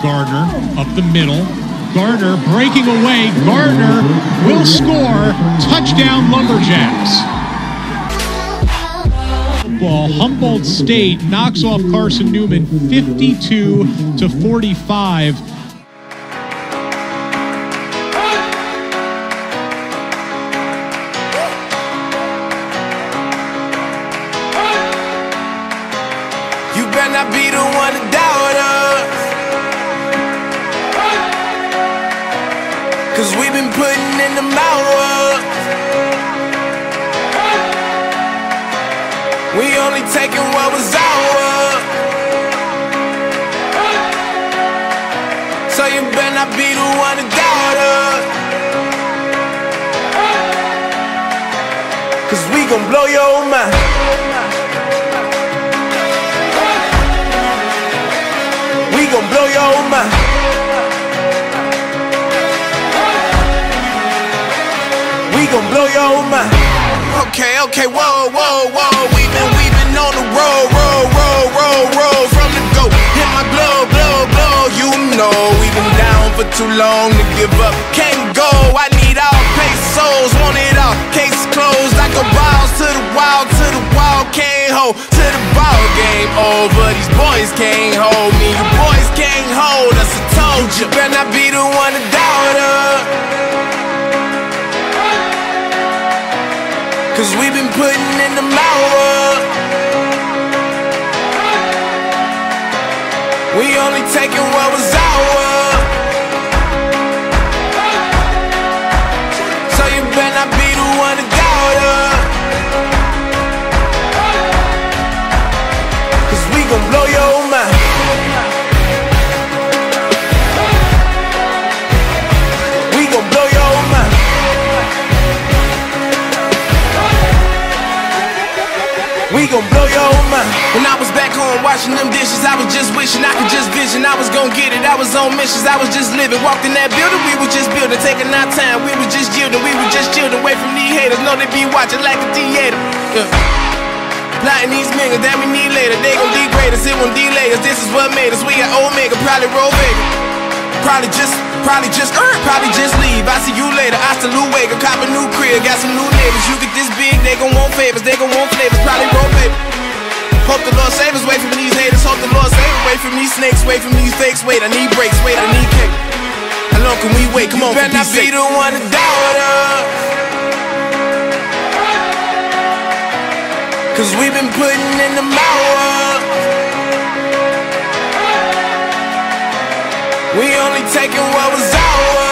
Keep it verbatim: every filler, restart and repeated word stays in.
Gardner up the middle. Gardner breaking away. Gardner will score. Touchdown, Lumberjacks. Ball. Humboldt State knocks off Carson Newman fifty-two to forty-five. You better not be the one to doubt us, 'cause we've been putting in the hours. We only taking what was ours. So you better not be the one to doubt us, 'cause we gon' blow your mind. We gon' blow your mind. We gon' blow your mind. Okay, okay, whoa, whoa, whoa. We been, we been on the road, road, road, road, road from the go. Hit my blow, blow, blow. You know we been down for too long to give up. Can't go. I need all pesos, want it all. Case closed like a balls to the wall, to the wall. Can't hold to the ball. Game over. These boys can't hold me. You boys can't hold us. I told you. Better not be the one to doubt us, 'cause we been putting in the hours. We only taking what was ours. So you better not be the one to doubt us, 'cause we gon' blow your mind. We gon' blow your mind. We gon' blow your mind. When I was back home washing them dishes, I was just wishing I could just vision. I was gon' get it, I was on missions, I was just living. Walked in that building, we was just building, taking our time. We was just yielding, we was just chilling away from these haters. Know they be watching like a theater. Yeah. Plotting these niggas that we need later. They gon' degrade us, it won't delay us. This is what made us. We got Omega, probably roll Vega. Probably just, probably just earn, probably just leave. I see you later, I salute Wake. Cop a new crib, got some new neighbors. You get this big, they gon' want favors, they gon' want flavors. Probably roll paper. Hope the Lord save us, wait from these haters. Hope the Lord save us, wait from these snakes, wait from these fakes. Wait, I need breaks, wait, I need cake. How long can we wait? Come on, you better not be the one to doubt us, 'cause we been putting in the hours. We only taking what was ours.